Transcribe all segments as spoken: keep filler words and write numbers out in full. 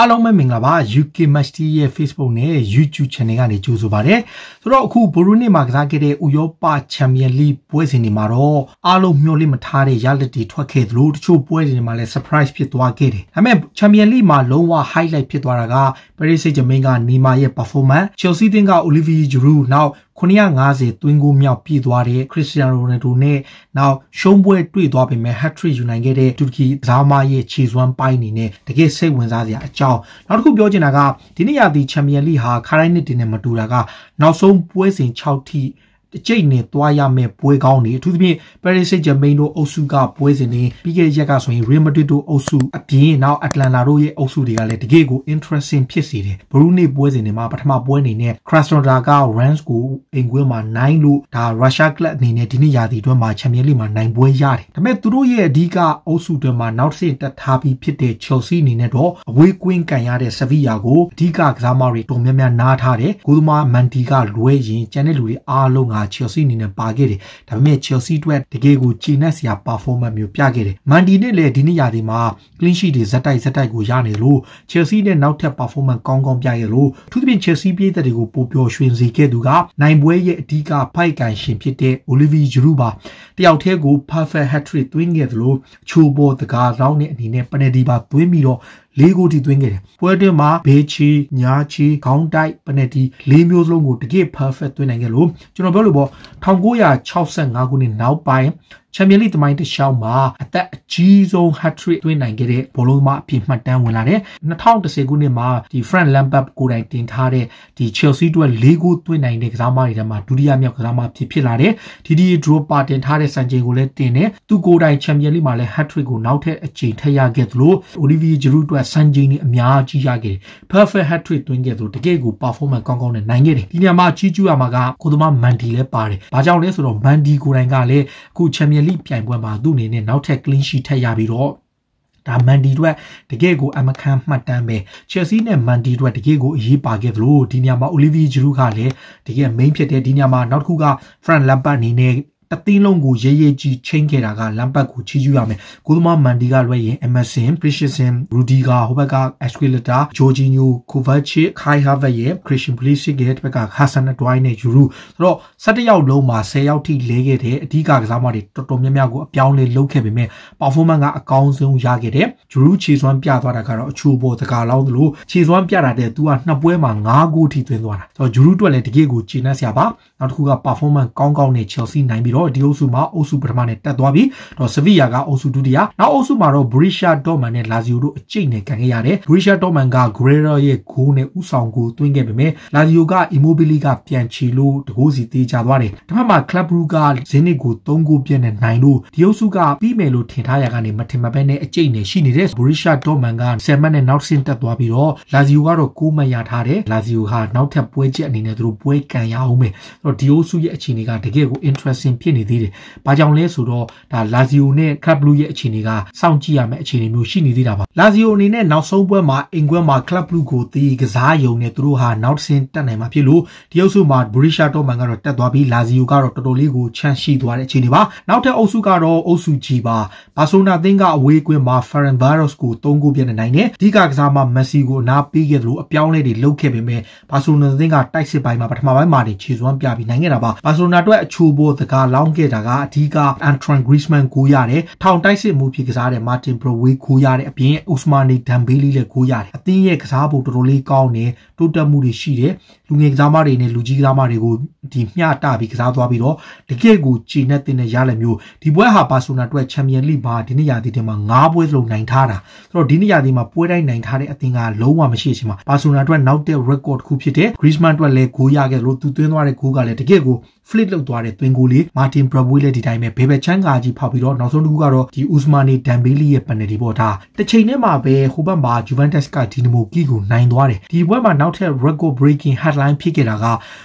အားလုံးပဲမင်္ဂလာပါ ยู เค Match ที ရဲ့ Facebook နဲ့ YouTube Channel ကနေကြိုဆိုပါရစေဆိုတော့အခုဘရူးနေ့မှာကစားခဲ့တဲ့ဥရောပချန်ပီယံလိပွဲစဉ်တွေမှာတော့အားလုံးမျှော်လင့်မထားတဲ့ရလဒ်တွေထွက်ခဲ့သလိုတချို့ပွဲတွေမှာလည်း surprise ဖြစ်သွားခဲ့တယ်ဒါပေမဲ့ချန်ပီယံလိမှာလုံးဝ highlight ဖြစ်သွားတာက Paris Saint-Germain က Neymar ရဲ့ performance Chelsea တင်က Olivier Giroud နောက်ခုနှစ်ရာ၅ဆယ်သွင်းဂိုးမြောက်ပြည့်သွားတဲ့ Cristiano Ronaldo နဲ့နောက်ရှုံးပွဲတွေ့သွားပေမဲ့ hat-trick ယူနိုင်ခဲ့တဲ့တူရကီဒရာမာရဲ့ခြေစွမ်းပိုင်းနေနဲ့တကယ်စိတ်ဝင်စားစရာအကြောင်းနောက်တစ်ခုပြောချင်တာကဒီနေ့ရာသီချန်ပီယံလိဟာခါတိုင်းနှစ်တင်နဲ့မတူတာကနောက်ဆုံးပွဲစဉ်၆ထိအကျိတ်နဲ့တွားရမယ့်ပွဲကောင်းတွေအထူးသဖြင့် Paris Saint-Germain တို့အုပ်စုကပွဲစဉ်တွေပြီးခဲ့တဲ့ရက်ကဆိုရင် Real Madrid တို့အုပ်စုအပြင်နောက် Atlanta တို့ရဲ့အုပ်စုတွေကလည်းတကယ်ကို interesting ဖြစ်စေတယ်ဘရူးနေ့ပွဲစဉ်တွေမှာပထမပွဲအနေနဲ့ Krasnodar က Rennes ကိုအိမ်ကွင်းမှာနိုင်လို့ဒါ Russia Club အနေနဲ့ဒီနေ့ရာသီအတွင်းမှာ Champions League မှာနိုင်ပွဲရတယ်ဒါပေမဲ့သူတို့ရဲ့အဓိကအုပ်စုအတွင်းမှာနောက်တစ်ဆင့်တက်ထားပြီးဖြစ်တဲ့ Chelsea အနေနဲ့တော့အဝေးကွင်းကန်ရတဲ့ Sevilla ကိုအဓိကကစားမတွေတော်များများနားထားတယ်ဂိုးသမား Mendy ကလွဲရင်ကျန်တဲ့လူတွေအားလုံးကChelsea အနေနဲ့ပါခဲ့တယ်ဒါပေမဲ့ Chelsea အတွက်တကယ်ကိုကျေနပ်စရာ performance မျိုးပြခဲ့တယ် Mendy နဲ့လည်းဒီနေ့ရာသီမှာ clean sheet တွေဇက်တိုက်ဇက်တိုက်ကိုရနေလို့ Chelsea နဲ့နောက်ထပ် performance ကောင်းကောင်းပြခဲ့လို့အထူးသဖြင့် Chelsea ပြည်သက်တွေကိုပိုပျော်ရွှင်စေခဲ့သူကနိုင်ပွဲရဲ့အဓိကဖိုက်ကန်ရှင်ဖြစ်တဲ့ Olivier Giroud ပါတယောက်တည်းကို perfect hat-trick သွင်းခဲ့သလိုချိုးပေါ်တကားလောင်းတဲ့အနေနဲ့ penalty ပါသွင်းပြီးတော့လေးကိုတီသွင်းခဲ့တယ်ပွဲတွင်းမှာဘေးချီညာချီခေါင်းတိုက်ပနယ်တီလေးမျိုးစလုံးကိုတကယ် perfect သွင်းနိုင်ခဲ့လို့ကျွန်တော်ပြောလို့ပေါ့၁၉၆၅ခုနှစ်နောက်ပိုင်းချန်ပီယံလိသမိုင်းတစ်လျှောက်မှာအသက်အကြီးဆုံး hat-trick သွင်းနိုင်ခဲ့တဲ့ဘောလုံးသမားအဖြစ်မှတ်တမ်းဝင်လာတယ်၂၀၁၀ခုနှစ်မှာဒီ Frank Lampard ကိုယ်တိုင်တင်ထားတဲ့ဒီ Chelsea အတွက်လေးကိုသွင်းနိုင်တဲ့ကစားမတွေထဲမှာဒုတိယမြောက်ကစားမဖြစ်ဖြစ်လာတယ်ဒီဒီ Drogba တင်ထားတဲ့စံချိန်ကိုလည်းတင်တယ်သူကိုယ်တိုင်ချန်ပီယံလိမှာလည်း hat-trick ကိုနောက်ထပ်အချိန်ထပ်ရခဲ့သလို Olivier Giroud အတွက်စံချိန်တွေအများကြီးရခဲ့တယ် perfect hat-trick သွင်းခဲ့သလိုတကယ်ကို performance ကောင်းကောင်းနဲ့နိုင်ခဲ့တယ်ဒီနေရာမှာကြီးကျူးရမှာကကိုသမား Mendy လည်းပါတယ်ဘာကြောင့်လဲဆိုတော့ Mendy ကိုယ်တိုင်ကလည်းအခုချန်ပီယံလိပြိုင်ပွဲမှာသူ့အနေနဲ့နောက်ထပ် clean sheet ထပ်ရပြီးတော့ဒါ Mendy အတွက်တကယ်ကိုအမခံမှတ်တမ်းပဲ Chelsea နဲ့ Mendy အတွက်တကယ်ကိုအရေးပါခဲ့သလိုဒီညမှာ Olivier Giroud ကလည်းတကယ် main ဖြစ်တဲ့ဒီညမှာနောက်တစ်ခုက Frank Lampard အနေနဲ့အသင်းလုံးကိုရေးရေးကြီးချိန်ခဲ့တာကလမ်ပတ်ကိုချီးကျူးရမယ်။ကိုသမား Mendy ကလွှဲရင် Emerson, Christensen, Rudiger ဟိုဘက်က Azpilicueta, Jorginho, Kovacic, Kai Havertz ရဲ့ Christian Pulisic ရဲ့ဘက်က Hudson Odoi နဲ့ Giroud ဆိုတော့၁၁ယောက်လုံးမှာ၁၀ယောက်ထိလဲခဲ့တဲ့အဓိကကစားမတွေတော်တော်များများကိုအပြောင်းလဲလုပ်ခဲ့ပေမဲ့ performance ကအကောင်းဆုံးရခဲ့တယ်။ Giroud ခြေစွမ်းပြသွားတာကတော့အချိုးပေါ်တကာလောင်းသလိုခြေစွမ်းပြတာတဲ့သူကနှစ်ပွဲမှာ၅ဂိုးထိသွင်းသွားတာ။ဆိုတော့ Giroud အတွက်လည်းတကယ်ကိုကျေနပ်စရာပါ။နောက်တစ်ခုက performance ကောင်းကောင်းနဲ့ Chelsea နိုင်ပြီးတော့ဒီအုပ်စုမှာအုပ်စုပထမနဲ့တက်သွားပြီတော့ Sevilla ကအုပ်စုဒုတိယနောက်အုပ်စုမှာတော့ Borussia Dortmund နဲ့ Lazio တို့အကျိတ်နဲ့ကန်ခဲ့ရတယ် Borussia Dortmund က Guerrero ရဲ့ဂိုးနဲ့ဥဆောင်ကိုသွင်းခဲ့ပေမဲ့ Lazio က Immobile ကပြန်ချီလို့တကိုးစီသေးချသွားတယ်ဒါမှမဟုတ် Club Brugge က Zenit ကို၃ဂိုးပြည့်နဲ့နိုင်လို့ဒီအုပ်စုကပြီးမယ်လို့ထင်ထားရကနေမထင်မှတ်ပဲနဲ့အကျိတ်နဲ့ရှိနေတဲ့ Borussia Dortmund ကဆယ်မှတ်နဲ့နောက်ဆင့်တက်သွားပြီးတော့ Lazio ကတော့၉မှတ်ရထားတယ် Lazio ဟာနောက်ထပ်ပွဲချက်အနေနဲ့သူတို့ပွဲကန်ရအောင်ပဲဆိုတော့ဒီအုပ်စုရဲ့အခြေအနေကတကယ်ကို interesting ဖြစ်နေသေးတယ်ဘာကြောင့်လဲဆိုတော့ဒါ Lazio နဲ့ Club Brugge ရဲ့အခြေအနေကစောင့်ကြည့်ရမယ့်အခြေအနေမျိုးရှိနေသေးတာပါ Lazio အနေနဲ့နောက်ဆုံးပွဲမှာအင်ကွင်းမှာ Club Brugge ကိုတီးကစားယုံနဲ့သူတို့ဟာနောက်ဆင့်တက်နိုင်မှာဖြစ်လို့ဒီအုပ်စုမှာ Borussia Dortmund ကတော့တက်သွားပြီး Lazio ကတော့တော်တော်လေးကိုချမ်းရှိသွားတဲ့အခြေအနေပါနောက်ထပ်အုပ်စုကတော့အုပ်စု G ပါ Barcelona အသင်းကအဝေးကွင်းမှာ Ferencváros ကို၃ဂိုးပြည့်နဲ့နိုင်တယ်ဒီကကစားမှာ Messi ကိုအနားပေးခဲ့သလိုအပြောင်းလဲတွေလုပ်ခဲ့ပေမဲ့ Barcelona အသင်းကတိုက်စစ်ပိုင်းမှာပထမပိုင်းမှာခြေစွမ်းပြပြီးနိုင်ခဲ့တာပါ Barcelona အတွက်အချိုးပေါ်စကားလောင်းခဲ့တာကအဓိက Antoine Griezmann ကိုရတယ်ထောင်တိုက်စစ်မှုဖြစ်ကစားတဲ့ Martin Braithwaite ကိုရတဲ့အပြင် Ousmane Dembele လည်းကိုရတယ်အသင်းရဲ့ကစားဖို့တော်တော်လေးကောင်းတယ်တိုးတက်မှုတွေရှိတယ်လူငယ်ကစားမတွေနဲ့လူကြီးကစားမတွေကိုဒီမျှတပြီးကစားသွားပြီးတော့တကယ့်ကိုကြည်နဲ့တင်တဲ့ရလက်မျိုးဒီပွဲဟာ Barcelona အတွက် Champions League မှာဒီနေ့ရာသီတင်မှာ၅ပွဲစလုံးနိုင်ထားတာဆိုတော့ဒီနေ့ရာသီမှာပွဲတိုင်းနိုင်ထားတဲ့အသင်းကလုံးဝမရှိချင်မှာ Barcelona အတွက်နောက်တဲ့ record တစ်ခုဖြစ်တဲ့ Griezmann အတွက်လည်းဂိုးရခဲ့လို့သူသွင်းသွားတဲ့ဂိုးကလည်းတကယ့်ကို flip လုပ်သွားတဲ့သွင်းဂိုးလေး Martin Braithwaite လည်းဒီတိုင်းပဲဘေဘယ်ချန်ကာကြီးဖောက်ပြီးတော့နောက်ဆုံးတစ်ခုကတော့ဒီ Ousmane Dembele ရဲ့ penalty ပေါ့ဒါတစ်ချိန်ထဲမှာပဲဟိုဘက်မှာ Juventus က Dinamo Kiev ကိုနိုင်သွားတယ်ဒီပွဲမှာနောက်ထပ် record breaking headline ဖြစ်ခဲ့တာက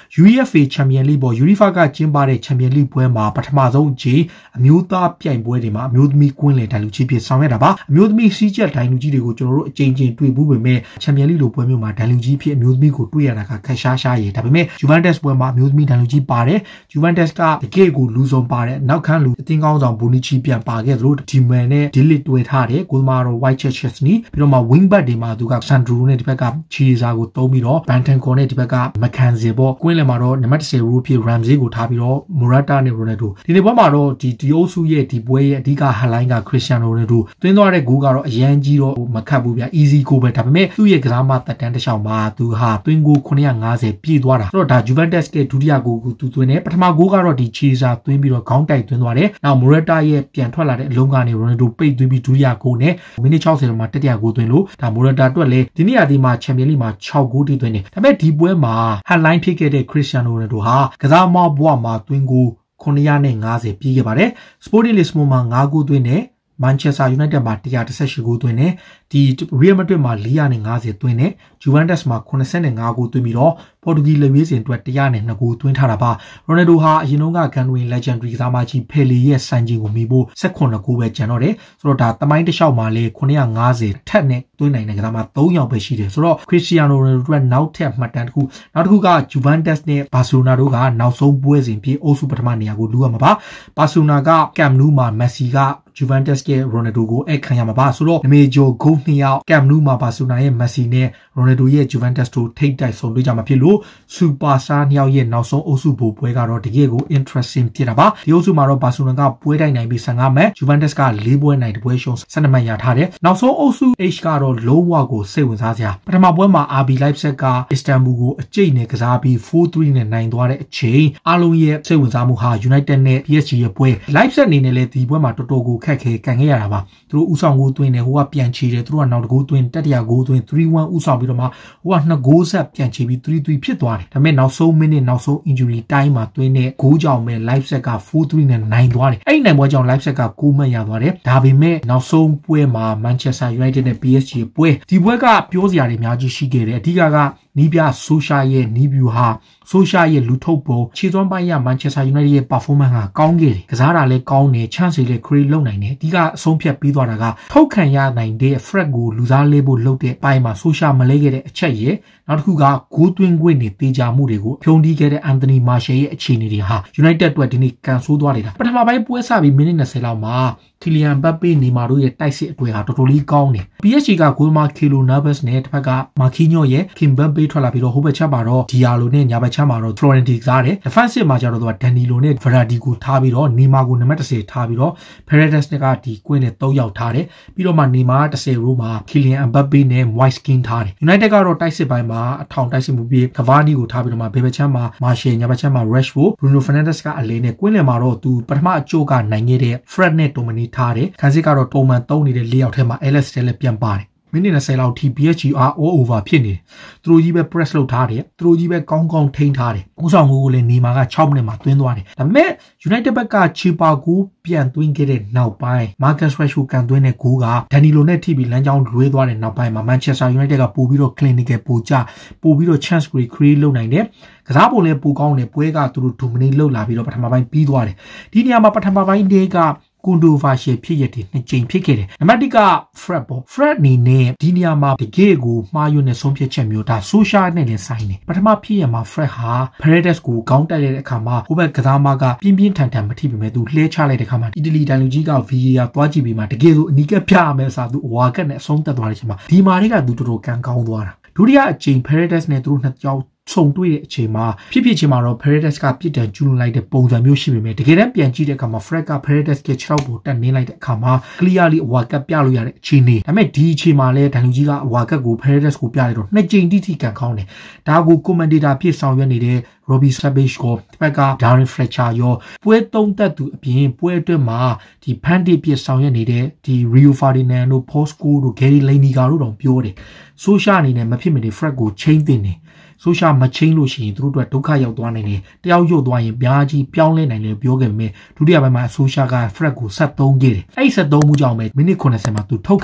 U E F A Champion League ပေါ် UEFA ကကျင်းပတဲ့ Champion League ပွဲမှာပထမဆုံးအကြိမ်အမျိုးသားပြိုင်ပွဲတွေမှာအမျိုးသမီးကွင်းလယ်ဒိုင်လူကြီးဖြစ်ဆောင်ရွက်တာပါအမျိုးသမီးစီးချက်ဒိုင်လူကြီးတွေကိုကျွန်တော်တို့အကြိမ်ကြိမ်တွေ့ဘူးပေမဲ့ Champion League လိုပွဲမျိုးမှာဒိုင်လူကြီးဖြစ်အမျိုးသမီးကိုတွေ့ရတာကခက်ရှားရှားရည်ဒါပေမဲ့ Juventus ပွဲမှာအမျိုးသမီးဒိုင်လူကြီးပါတယ် Juventus ကတကယ့်ကိုလူဆုံးပါတယ်နောက်ခန်းလူအသင်းကောင်းဆောင် Bonucci ပြန်ပါခဲ့သလို Diman နဲ့ Dilit တွေ့ထားတယ်ကိုမာတော့ White Chesney ပြီးတော့မှ wing back တွေမှာသူက Sandro နဲ့ဒီဘက်က Chiesa ကိုသုံးပြီးတော့ Bentancur နဲ့ဒီဘက်က McKenzie ပေါ့ကွင်းလယ်မှာတော့နံပါတ်ten ရိုးဖြစ် Ramsey ကိုထားပြီးတော့ Morata နဲ့ Ronaldo ဒီနေ့ပွဲမှာတော့ဒီဒီအိုစုရဲ့ဒီပွဲရဲ့အဓိက headline က Cristiano Ronaldo သွင်းသွားတဲ့ဂိုးကတော့အရန်ကြီးတော့မခတ်ဘူးဗျ easy goal ပဲဒါပေမဲ့သူ့ရဲ့ကစားမသက်တမ်းတစ်လျှောက်မှာသူဟာသွင်းဂိုးnine fiftyပြည့်သွားတာဆိုတော့ဒါ Juventus ရဲ့ဒုတိယဂိုးကိုသူသွင်းတယ်ပထမဂိုးကတော့ဒီ Chiesa သွင်းပြီးတော့ခေါင်းတိုက်သွင်းသွားတယ်နောက် Morata ရဲ့ပြန်ထွက်လာတဲ့အလုံးကနေ Ronaldo ပိတ်သွင်းပြီးဒုတိယဂိုးနဲ့မိနစ်sixtyမှာတတိယဂိုးသွင်းလို့ဒါ Morata အတွက်လည်းဒီနေ့ရာသီမှာ Champions League မှာsixဂိုးတိသွင်းတယ်ဒါပေမဲ့ဒီပွဲမှာ headline ဖြစ်ခဲ့တဲ့ Cristiano Ronaldo ဟာကစားမဘဝမှာသွင်းဂိုးnine fiftyပြည့်ခဲ့ပါတယ် Sporting Lisbon မှာnineဂိုးသွင်းတယ်Manchester United မှာone thirty-eightဂိုးသွင်းတယ်ဒီ Real Madrid မှာfour fiftyသွင်းတယ် Juventus မှာninety-fiveဂိုးသွင်းပြီးတော့ Portuguese လက်ဝဲစဉ်အတွက်one oh twoဂိုးသွင်းထားတာပါ Ronaldo ဟာအရင်ကကန်ဝင် legendary ကစားမကြီး Pele ရဲ့စံချိန်ကိုမီဖို့eighteenဂိုးပဲကျန်တော့တယ်ဆိုတော့ဒါသမိုင်းတစ်လျှောက်မှာလေnine fiftyထက်နဲ့သွင်းနိုင်တဲ့ကစားမthreeယောက်ပဲရှိတယ်ဆိုတော့ Cristiano Ronaldo အတွက်နောက်ထပ်မှတ်တမ်းတစ်ခုနောက်တစ်ခုက Juventus နဲ့ Barcelona တို့ကနောက်ဆုံးပွဲစဉ်ဖြစ်အုပ်စုပထမနေရာကိုလူရမှာပါ Barcelona က Camp Nou မှာ Messi က Juventus ရဲ့ Ronaldo ကိုအဲ့ခံရမှာပါဆိုတော့ Major ဂိုးtwoယောက် Camp Nou မှာ Barcelona ရဲ့ Messi နဲ့ Ronaldo ရဲ့ Juventus တို့ထိပ်တိုက်ဆုံတွေ့ကြမှာဖြစ်လို့ Superstar နှစ်ယောက်ရဲ့နောက်ဆုံးအုပ်စုဘိုးပွဲကတော့တကယ်ကို interesting ဖြစ်တာပါဒီအုပ်စုမှာတော့ Barcelona ကပွဲတိုင်းနိုင်ပြီးfifteenမှတ် Juventus ကfourပွဲနိုင်တစ်ပွဲရှုံးtwelveမှတ်ရထားတယ်နောက်ဆုံးအုပ်စု H ကတော့လုံးဝကိုစိတ်ဝင်စားစရာပထမပွဲမှာ R B Leipzig က Istanbul ကိုအကျိတ်နဲ့ကစားပြီးfour threeနဲ့နိုင်သွားတဲ့အချိန်အားလုံးရဲ့စိတ်ဝင်စားမှုဟာ United နဲ့ P S G ရဲ့ပွဲ Leipzig အနေနဲ့လည်းဒီပွဲမှာတော်တော်ကိုခက်ခဲကန်ခဲ့ရတာပါသူတို့ဥဆောင်ဂိုးသွင်းတယ်ဟိုကပြန်ချီတယ်သူတို့ကနောက်တစ်ဂိုးသွင်းတတိယဂိုးသွင်းthree oneဥဆောင်ပြီးတော့မှဟိုကtwoဂိုးဆက်ပြန်ချီပြီးthree threeဖြစ်သွားတယ်ဒါပေမဲ့နောက်ဆုံးမိနစ်နောက်ဆုံး injury time မှာသွင်းတဲ့ဂိုးကြောင့်ပဲ Leipzig ကfour threeနဲ့နိုင်သွားတယ်အဲ့ဒီနိုင်ပွဲကြောင့် Leipzig ကnineမှတ်ရသွားတယ်ဒါပေမဲ့နောက်ဆုံးပွဲမှာ Manchester United နဲ့ P S G ပွဲဒီပွဲကပြောစရာတွေအများကြီးရှိခဲ့တယ်အဓိကကနီးပြဆိုရှာရဲ့နီးဗျူဟာဆိုရှာရဲ့လူထုတ်ပုံခြေသွမ်းပိုင်းရ Manchester United ရဲ့ performance ကကောင်းခဲ့တယ်ကစားတာလည်းကောင်းတယ် chance တွေလည်း create လုပ်နိုင်တယ်အဓိကအဆုံးဖြတ်ပြီးသွားတာကထုတ်ခံရနိုင်တဲ့ Fred ကိုလူစားလေးဖို့လုပ်တဲ့ပိုင်းမှာဆိုရှာမလဲခဲ့တဲ့အချက်ရဲ့နောက်တစ်ခုကဂိုးသွင်းခွင့်နေပေးကြမှုတွေကိုဖြုံးတီးခဲ့တဲ့ Anthony Martial ရဲ့အခြေအနေတွေဟာ United အတွက်ဒီနေ့ကန်ဆိုးသွားနေတာပထမပိုင်းပွဲစပြီးမိနစ်twentyလောက်မှာ Kylian Mbappe နေမာတို့ရဲ့တိုက်စစ်အတွေ့ဟာတော်တော်လေးကောင်းတယ် P S G ကဂိုးမှာ Keylor Navas နဲ့တစ်ဖက်က Marquinhos ရဲ့ Mbappe ထွက်လာပြီးတော့ဟိုဘက်ချက်မှာတော့ Diallo နဲ့ညာဘက်ချက်မှာတော့ Florentine စားတယ် defensive မှာကျတော့သူက Danilo နဲ့ Verratti ကိုထားပြီးတော့ Neymar ကိုနံပါတ်tenထားပြီးတော့ Paredes ကဒီကွင်းနဲ့threeယောက်ထားတယ်ပြီးတော့မှ Neymar tenရိုးမှာ Kylian Mbappe နဲ့ Moise Kean ထားတယ် United ကတော့တိုက်စစ်ပိုင်းမှာအထောင်တိုက်စစ်မှုပြီး Cavani ကိုထားပြီးတော့မှဘေးဘက်ချက်မှာ Martial ညာဘက်ချက်မှာ Rashford Bruno Fernandes ကအလဲနဲ့ကွင်းလယ်မှာတော့သူပထမအကျိုးကနိုင်ခဲ့တဲ့ Fred နဲ့ Tomini ထားတယ်ခန်းစစ်ကတော့ပုံမှန်သုံးနေတဲ့၄ယောက်ထဲမှာ Alex လည်းပြန်ပါတယ်မိနစ်twentyလောက်ထိ P S G are all over ဖြစ်နေတယ်သူတို့ကြီးပဲ press လုပ်ထားတယ်သူတို့ကြီးပဲကောင်းကောင်းထိန်းထားတယ်ဥဆောင်ကိုလည်းနေမာကsixမိနစ်မှာသွင်းသွားတယ်ဒါပေမဲ့ United ဘက်က Cheaper ကိုပြန်သွင်းခဲ့တဲ့နောက်ပိုင်း Marcus Rashford ကန်သွင်းတဲ့ဂိုးက Danilo နဲ့ထိပြီးလမ်းကြောင်းလွဲသွားတဲ့နောက်ပိုင်းမှာ Manchester United ကပို့ပြီးတော့ clinical ပို့ကြပို့ပြီးတော့ chance create လုပ်နိုင်တယ်ကစားပုံလည်းပိုကောင်းတယ်ပွဲကသူတို့ dominate လုပ်လာပြီးတော့ပထမပိုင်းပြီးသွားတယ်ဒီနေရာမှာပထမပိုင်းတွေကcontroversial ဖြစ်ရတဲ့နှစ်ကြိမ်ဖြစ်ခဲ့တယ်နံပါတ်oneက Fred ပေါ့ Fred နေနဲ့ဒီနေရာမှာတကယ်ကိုမှားယွင်းတဲ့ဆုံးဖြတ်ချက်မျိုးဒါ social နဲ့လည်းဆိုင်နေပထမဖြစ်ရမှာ Fred ဟာ Paredes ကိုကောင်းတက်လိုက်တဲ့အခါမှာဟိုဘက်ကစားမကပြင်းပြင်းထန်ထန်မထိပေမဲ့သူလှဲချလိုက်တဲ့အခါမှာအီတလီတိုင်လူကြီးက V A R သွားကြည့်ပြီးမှတကယ်ဆိုအနီးကပ်ပြရမယ်ဆိုသူအဝါကက်နဲ့အဆုံးသက်သွားတဲ့အချိန်မှာဒီမာတွေကသူတော်တော်ကန်ကောင်းသွားတာဒုတိယအချိန် Paredes နဲ့သူတို့နှစ်ယောက်ဆုံတွေ့တဲ့အချိန်မှာဖြစ်ဖြစ်ချင်းမှာတော့ Paredes ကပြစ်ဒဏ်ကျူးလွန်လိုက်တဲ့ပုံစံမျိုးရှိပေမဲ့တကယ်တမ်းပြန်ကြည့်တဲ့အခါမှာ Fred က Paredes ရဲ့ခြေထောက်ကိုတက်နေလိုက်တဲ့အခါမှာ clearly အဝါကက်ပြလို့ရတဲ့အခြေအနေဒါပေမဲ့ဒီအချိန်မှာလည်းဒန်လူကြီးကအဝါကက်ကို Paredes ကိုပြလိုက်တော့နှစ်ကြိမ်တိတိကန်ကောင်းတယ်ဒါကို commentator ဖြစ်ဆောင်ရွက်နေတဲ့ Robbie Savage ကိုဒီဘက်က Darren Fletcher ရောပွဲသုံးသက်သူအပြင်ပွဲအတွင်းမှာဒီ Pandit ဖြစ်ဆောင်ရွက်နေတဲ့ဒီ Rio Ferdinand တို့ Posco တို့ Gary Lineker တို့တောင်ပြောတယ် social အနေနဲ့မဖြစ်မနေ Fred ကို chain တင်တယ်ဆိုရှာမချင်းလို့ရှိရင်သူတို့အတွက်ဒုက္ခရောက်သွားနိုင်တယ်တယောက်ရုပ်သွားရင်ပြားကြီးပြောင်းလဲနိုင်တယ်ပြောခဲ့ပေမဲ့ဒုတိယပိုင်းမှာဆိုရှာက Fred ကိုဆက်သုံးခဲ့တယ်အဲ့ဒီဆက်သုံးမှုကြောင့်ပဲမိနစ်ninetyမှာသူထုတ်ခံရတယ်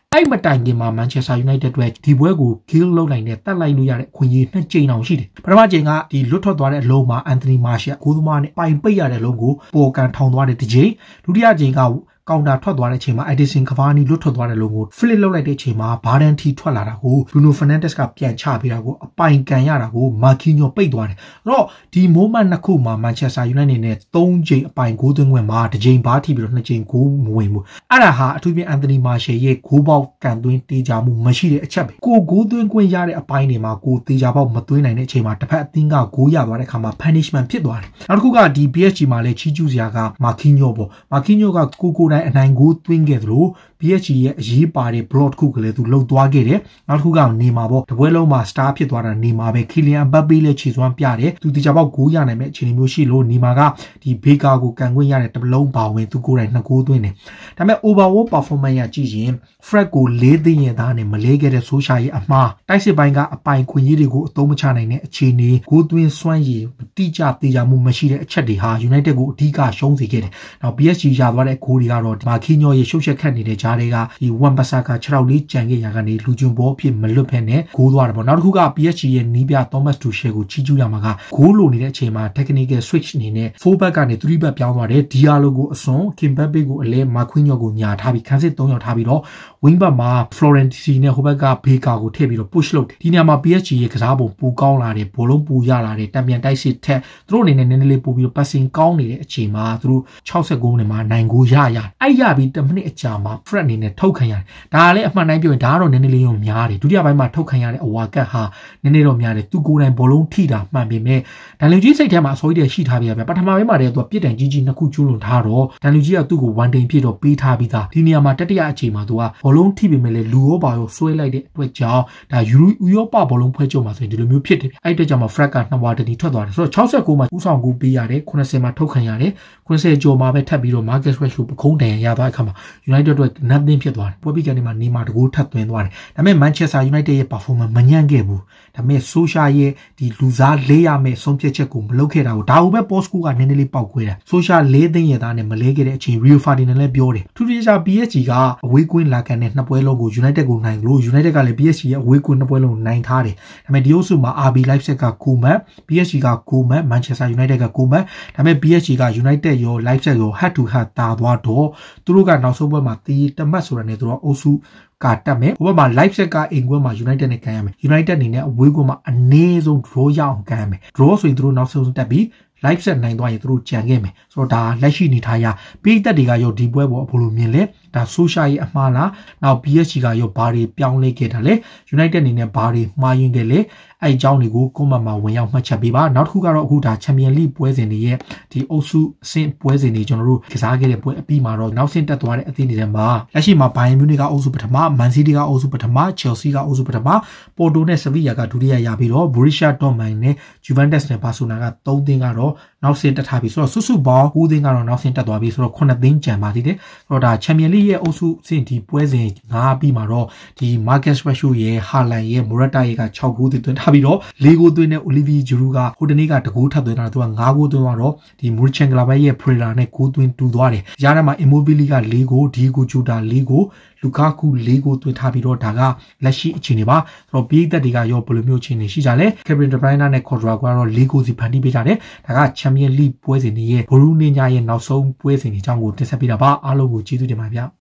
အဲ့မတိုင်ခင်မှာ Manchester United အတွက်ဒီပွဲကို kill လုပ်နိုင်တဲ့တတ်လိုက်လို့ရတဲ့ခွင့်ရနှစ်ကြိမ်အောင်ရှိတယ်ပထမကြိမ်ကဒီလွတ်ထွက်သွားတဲ့အလုံးမှာ Anthony Martial ကိုသမားနဲ့ပိုင်ပိတ်ရတဲ့လုံးကိုပေါ်ကန်ထောင်သွားတဲ့တစ်ကြိမ်ဒုတိယကြိမ်ကကောင်တာထွက်သွားတဲ့အချိန်မှာ Edison Cavani လွတ်ထွက်သွားတဲ့လုံးကို flip လုပ်လိုက်တဲ့အချိန်မှာ Varane ထီထွက်လာတာကို Bruno Fernandes ကပြန်ချပေးတာကိုအပိုင်ကန်ရတာကို Marquinhos ပိတ်သွားတယ်အဲ့တော့ဒီ moment နှစ်ခုမှာ Manchester United နဲ့သုံးကြိမ်အပိုင်ဂိုးသွင်းခွင့်မှာတစ်ကြိမ်ဘားထိပြီးတော့နှစ်ကြိမ်ဂိုးမဝင်ဘူးအဲ့ဒါဟာအထူးဖြင့် Anthony Martial ရဲ့ဂိုးပေါက်ကန်သွင်းတေးကြမှုမရှိတဲ့အချက်ပဲကိုဂိုးသွင်းခွင့်ရတဲ့အပိုင်းတွေမှာကိုတေးကြပေါက်မသွင်းနိုင်တဲ့အချိန်မှာတစ်ဖက်အသင်းကဂိုးရသွားတဲ့အခါမှာ punishment ဖြစ်သွားတယ်နောက်တစ်ခုကဒီ P S G မှာလည်းချီးကျူးစရာက Marquinhos ပေါ့ Marquinhos ကကိုကိုတိုင်းအနိုင်ဂိုးသွင်းခဲ့သလို P S G ရဲ့အရေးပါတဲ့ block ခုကလေးသူလှုပ်သွားခဲ့တယ်နောက်တစ်ခုကနေမှာပေါ့တပွဲလုံးမှာ star ဖြစ်သွားတာနေမှာပဲ Kylian Mbappe လည်းခြေစွမ်းပြတယ်သူတေချာပေါက်ဂိုးရနိုင်မဲ့အခြေအနေမျိုးရှိလို့နေမှာကဒီ Baker ကိုကန်ခွင့်ရတဲ့တပလုံးပါဝင်သူကိုယ်တိုင်နှစ်ဂိုးသွင်းတယ်ဒါပေမဲ့ overall performance ရကြည့်ရင် Fred ကိုလေးသိန်းရသားနဲ့မလေးခဲ့တဲ့ဆိုရှာရဲ့အမှားတိုက်စစ်ပိုင်းကအပိုင်ခွင့်ရတွေကိုအသုံးမချနိုင်တဲ့အခြေအနေဂိုးသွင်းစွမ်းရည်တိကျသေးချာမှုမရှိတဲ့အချက်တွေဟာ United ကိုအဓိကရှုံးစေခဲ့တယ်နောက် P S G ရသွားတဲ့ဂိုးတွေကတော့ Marquinhos ရဲ့ရှုပ်ချက်ခတ်နေတဲ့ကြားတွေကဒီ Wan-Bissaka ခြေထောက်လေးကြံခဲ့ရကနေလူကျွန်းဘောဖြစ်မလွတ်ဖက်နဲ့ဂိုးသွားတယ်ပေါ့နောက်တစ်ခုက P S G ရဲ့နီးပြ Thomas Tuchel ကိုချီးကျူးရမှာကဂိုးလိုနေတဲ့အချိန်မှာ technical switch အနေနဲ့ four back ကနေ three back ပြောင်းသွားတယ် Diallo ကိုအစွန် Kimpembe ကိုအလဲ Marquinhos ကိုညာထားပြီးခန်းစစ်သုံးယောက်ထားပြီးတော့ wing back မှာ Florenzi နဲ့ဟိုဘက်က Baker ကိုထည့်ပြီးတော့ push လုပ်တယ်ဒီနေရာမှာ P S G ရဲ့ကစားပုံပူကောင်းလာတယ်ဘောလုံးပူရလာတယ်တံပြန်တိုက်စစ်ထက်သူတို့အနေနဲ့နည်းနည်းလေးပို့ပြီးတော့ passing ကောင်းနေတဲ့အချိန်မှာသူတို့sixty-nineနဲ့မှာနိုင်ဂိုးရရအဲ့ရပြီးtenမိနစ်အကြာမှာ Fred အနေနဲ့ထုတ်ခံရတယ်ဒါကလည်းအမှန်တိုင်းပြောရင်ဒါကတော့နည်းနည်းလေးရောများတယ်ဒုတိယပိုင်းမှာထုတ်ခံရတဲ့အဝါကတ်ဟာနည်းနည်းတော့များတယ်သူကိုယ်တိုင်ဘောလုံးထိတာမှန်ပေမဲ့ဒန်လူကြီးစိတ်ထဲမှာအစိုးရရှိထားပြရပြပထမပိုင်းမှာတည်းကသူပြစ်ဒဏ်ကြီးကြီးနှစ်ခုကျူးလွန်ထားတော့ဒန်လူကြီးကသူ့ကိုone dayဖြစ်တော့ပေးထားပြီးသားဒီနေရာမှာတတိယအချိန်မှာသူကဘောလုံးထိပေမဲ့လည်းလူရောပါရောဆွဲလိုက်တဲ့အတွက်ကြောင့်ဒါယူရောပဘောလုံးဖွဲကြုံမှာဆိုရင်ဒီလိုမျိုးဖြစ်တယ်အဲ့အတွက်ကြောင့်မှ Fred ကနှစ်ဝါတတိထွက်သွားတယ်ဆိုတော့sixty-nineမှာဦးဆောင်ကူပေးရတယ်ninetyမှာထုတ်ခံရတယ်ninetyကျော်မှာပဲထပ်ပြီးတော့ Marcus Rashford ပခုံးတန်ရသွားတဲ့အခါမှာ United အတွက် nothing ဖြစ်သွားတယ်ပွဲပြီးကနေမှနေမှာတကူထပ်သွင်းသွားတယ်ဒါပေမဲ့ Manchester United ရဲ့ performance မညံ့ခဲ့ဘူးဒါပေမဲ့ Solskjaer ရဲ့ဒီလူစားလေးရမဲ့ဆုံးဖြတ်ချက်ကိုမလုပ်ခဲ့တာကိုဒါကိုပဲ post ကနည်းနည်းလေးပောက်ခွဲတာ Solskjaer လေးသိန်းရသားနဲ့မလဲခဲ့တဲ့အချိန် Rio Ferdinand လည်းပြောတယ်ထူးထူးခြား P S G ကအဝေးကွင်းလာကန်တဲ့နှစ်ပွဲလုံးကို United ကိုနိုင်လို့ United ကလည်း P S G ရဲ့အဝေးကွင်းနှစ်ပွဲလုံးနိုင်ထားတယ်ဒါပေမဲ့ဒီအုပ်စုမှာ R B Leipzig က၉မှတ် P S G က၉မှတ် Manchester United က၉မှတ်ဒါပေမဲ့ P S G က United ရော Leipzig ရော head to head တာသွားတော့သူတို့ကနောက်ဆုံးပွဲမှာတီးတမတ်ဆိုတာနဲ့သူတို့အုပ်စုကတက်မယ်ဟိုဘက်မှာ Leipzig ကအင်ကွင်းမှာ United နဲ့ကန်ရမယ် United အနေနဲ့အဝေးကွင်းမှာအနည်းဆုံး draw ရအောင်ကန်ရမယ် draw ဆိုရင်သူတို့နောက်ဆုံးတက်ပြီး Leipzig နိုင်သွားရင်သူတို့ကြံခဲ့မယ်ဆိုတော့ဒါလက်ရှိနေထားရပြည်သက်တွေကရောဒီပွဲပေါ်ဘယ်လိုမြင်လဲဒါ Solskjaer ရဲ့အမှားလားနောက် P S G ကရောဘာတွေပြောင်းလဲခဲ့တာလဲ United အနေနဲ့ဘာတွေမှားယွင်းခဲ့လဲအဲ့အကြောင်းတွေကို comment မှာဝင်ရောက်မှတ်ချက်ပေးပါနောက်တစ်ခုကတော့အခုဒါ Champions League ပွဲစဉ်တွေရဲ့ဒီအုပ်စုအဆင့်ပွဲစဉ်တွေကျွန်တော်တို့ကစားခဲ့တဲ့ပွဲအပြီးမှာတော့နောက်ဆင့်တက်သွားတဲ့အသင်းတွေထဲမှာလက်ရှိမှာ Bayern Munich ကအုပ်စုပထမ Man City ကအုပ်စုပထမ Chelsea ကအုပ်စုပထမ Porto နဲ့ Sevilla ကဒုတိယရပြီးတော့ Borussia Dortmund နဲ့ Juventus နဲ့ Barcelona ကသုံးသင်းကတော့နောက်ဆင့်တက်ထားပြီဆိုတော့စုစုပေါင်း၉သင်းကတော့နောက်ဆင့်တက်သွားပြီဆိုတော့9သင်းကျန်ပါသေးတယ်ဆိုတော့ဒါ Champions League ရဲ့အုပ်စုအဆင့်ဒီပွဲစဉ်၅ပြီးမှာတော့ဒီ Marcus Rashford ရဲ့ Haaland ရဲ့ Morata ရဲ့က၆ဂိုးသွင်းထားပြီးတော့၄ဂိုးသွင်းတဲ့ Olivier Giroud ကဟိုတနေ့ကတဂိုးထပ်သွင်းတာသူက၅ဂိုးသွင်းသွားတော့ဒီ Mönchengladbach ရဲ့ Prela နဲ့ဂိုးသွင်းတူသွားတယ်။ကြားထဲမှာ Immobile က၄ဂိုး Diogo Jota ၄ဂိုး Lukaku ၄ဂိုးသွင်းထားပြီးတော့ဒါကလက်ရှိအခြေအနေပါ။ဆိုတော့ပြည်သက်တွေကရောဘယ်လိုမျိုးအခြေအနေရှိကြလဲ။ Kevin De Bruyne နဲ့ Quadrado ကတော့၄ဂိုးစီဖန်တီးပေးကြတယ်။ဒါက Champions League ပွဲစဉ်တွေရဲ့ဘရူးနင်းညာရဲ့နောက်ဆုံးပွဲစဉ်တွေအကြောင်းကိုတင်ဆက်ပေးတာပါ။အားလုံးကိုကျေးဇူးတင်ပါတယ်ဗျာ။